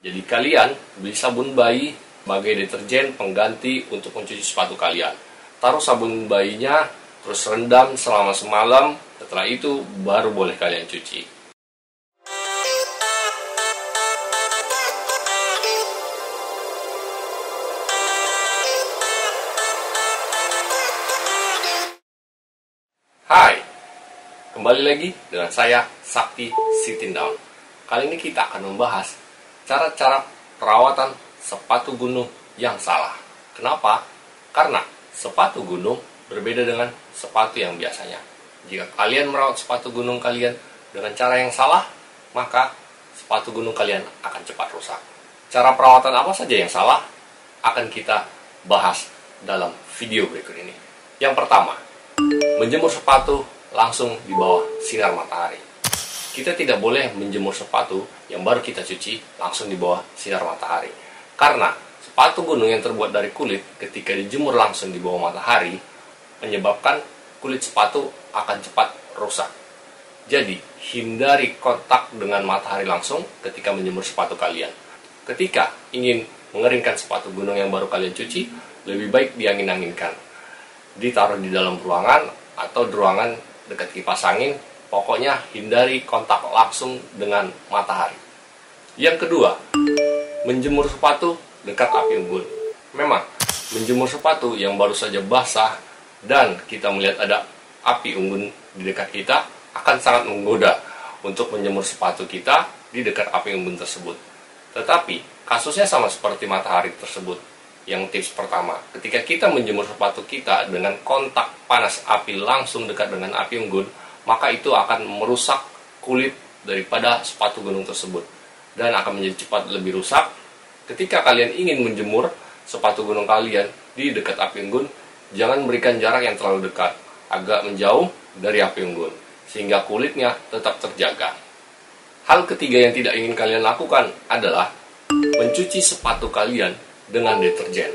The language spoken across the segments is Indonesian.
Jadi kalian beli sabun bayi sebagai deterjen pengganti untuk mencuci sepatu kalian. Taruh sabun bayinya, terus rendam selama semalam. Setelah itu baru boleh kalian cuci. Hai, kembali lagi dengan saya Sakti Sitindaun. Kali ini kita akan membahas cara-cara perawatan sepatu gunung yang salah. Kenapa? Karena sepatu gunung berbeda dengan sepatu yang biasanya. Jika kalian merawat sepatu gunung kalian dengan cara yang salah, maka sepatu gunung kalian akan cepat rusak. Cara perawatan apa saja yang salah akan kita bahas dalam video berikut ini. Yang pertama, menjemur sepatu langsung di bawah sinar matahari. Kita tidak boleh menjemur sepatu yang baru kita cuci langsung di bawah sinar matahari. Karena sepatu gunung yang terbuat dari kulit ketika dijemur langsung di bawah matahari menyebabkan kulit sepatu akan cepat rusak. Jadi, hindari kontak dengan matahari langsung ketika menjemur sepatu kalian. Ketika ingin mengeringkan sepatu gunung yang baru kalian cuci, lebih baik diangin-anginkan. Ditaruh di dalam ruangan atau di ruangan dekat kipas angin. Pokoknya hindari kontak langsung dengan matahari. Yang kedua, menjemur sepatu dekat api unggun. Memang, menjemur sepatu yang baru saja basah dan kita melihat ada api unggun di dekat kita akan sangat menggoda untuk menjemur sepatu kita di dekat api unggun tersebut. Tetapi, kasusnya sama seperti matahari tersebut. Yang tips pertama, ketika kita menjemur sepatu kita dengan kontak panas api langsung dekat dengan api unggun, maka itu akan merusak kulit daripada sepatu gunung tersebut dan akan menjadi cepat lebih rusak. Ketika kalian ingin menjemur sepatu gunung kalian di dekat api unggun, jangan berikan jarak yang terlalu dekat, agak menjauh dari api unggun sehingga kulitnya tetap terjaga. Hal ketiga yang tidak ingin kalian lakukan adalah mencuci sepatu kalian dengan deterjen.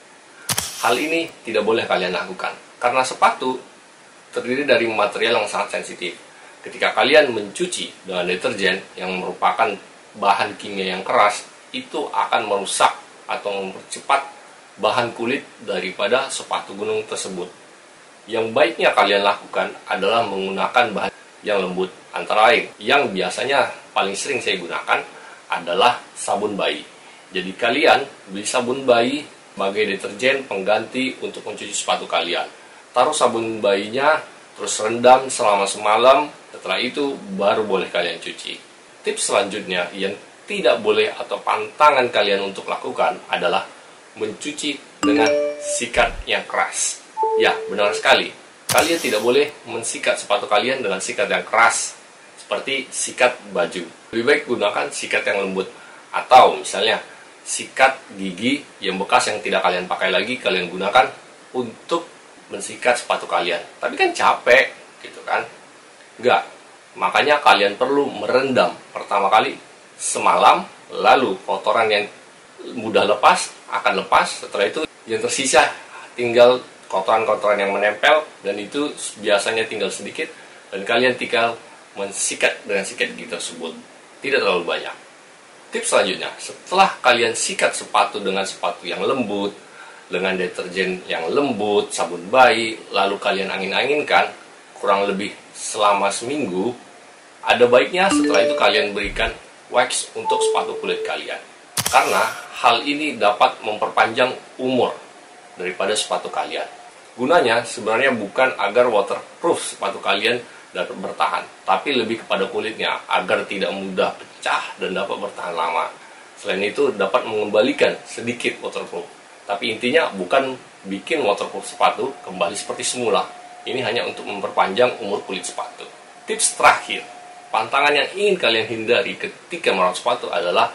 Hal ini tidak boleh kalian lakukan karena sepatu terdiri dari material yang sangat sensitif. Ketika kalian mencuci dengan deterjen yang merupakan bahan kimia yang keras, itu akan merusak atau mempercepat bahan kulit daripada sepatu gunung tersebut. Yang baiknya kalian lakukan adalah menggunakan bahan yang lembut. Antara lain, yang biasanya paling sering saya gunakan adalah sabun bayi. Jadi kalian beli sabun bayi sebagai deterjen pengganti untuk mencuci sepatu kalian. Taruh sabun bayinya, terus rendam selama semalam. Setelah itu baru boleh kalian cuci. Tips selanjutnya yang tidak boleh atau pantangan kalian untuk lakukan adalah mencuci dengan sikat yang keras. Ya, benar sekali. Kalian tidak boleh mensikat sepatu kalian dengan sikat yang keras seperti sikat baju. Lebih baik gunakan sikat yang lembut. Atau misalnya sikat gigi yang bekas yang tidak kalian pakai lagi, kalian gunakan untuk mensikat sepatu kalian. Tapi kan capek, gitu kan? Enggak. Makanya kalian perlu merendam pertama kali semalam, lalu kotoran yang mudah lepas akan lepas. Setelah itu yang tersisa tinggal kotoran-kotoran yang menempel, dan itu biasanya tinggal sedikit, dan kalian tinggal mensikat dengan sikat gigi tersebut. Tidak terlalu banyak. Tips selanjutnya, setelah kalian sikat sepatu dengan sepatu yang lembut, dengan deterjen yang lembut, sabun bayi, lalu kalian angin-anginkan kurang lebih selama seminggu, ada baiknya setelah itu kalian berikan wax untuk sepatu kulit kalian. Karena hal ini dapat memperpanjang umur daripada sepatu kalian. Gunanya sebenarnya bukan agar waterproof sepatu kalian dapat bertahan, tapi lebih kepada kulitnya agar tidak mudah pecah dan dapat bertahan lama. Selain itu dapat mengembalikan sedikit waterproof. Tapi intinya bukan bikin waterproof sepatu kembali seperti semula. Ini hanya untuk memperpanjang umur kulit sepatu. Tips terakhir, pantangan yang ingin kalian hindari ketika merawat sepatu adalah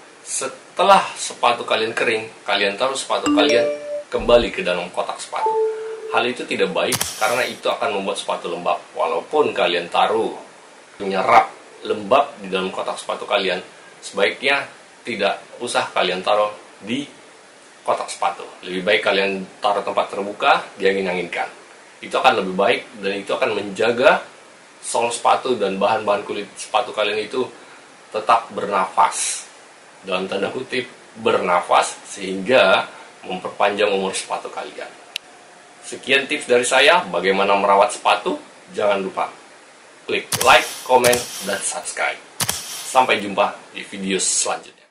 setelah sepatu kalian kering, kalian taruh sepatu kalian kembali ke dalam kotak sepatu. Hal itu tidak baik karena itu akan membuat sepatu lembab. Walaupun kalian taruh menyerap lembab di dalam kotak sepatu kalian, sebaiknya tidak usah kalian taruh di kotak sepatu. Lebih baik kalian taruh tempat terbuka, diangin-anginkan. Itu akan lebih baik dan itu akan menjaga sol sepatu dan bahan-bahan kulit sepatu kalian itu tetap bernafas. dalam tanda kutip bernafas sehingga memperpanjang umur sepatu kalian. Sekian tips dari saya bagaimana merawat sepatu. Jangan lupa klik like, komen, dan subscribe. Sampai jumpa di video selanjutnya.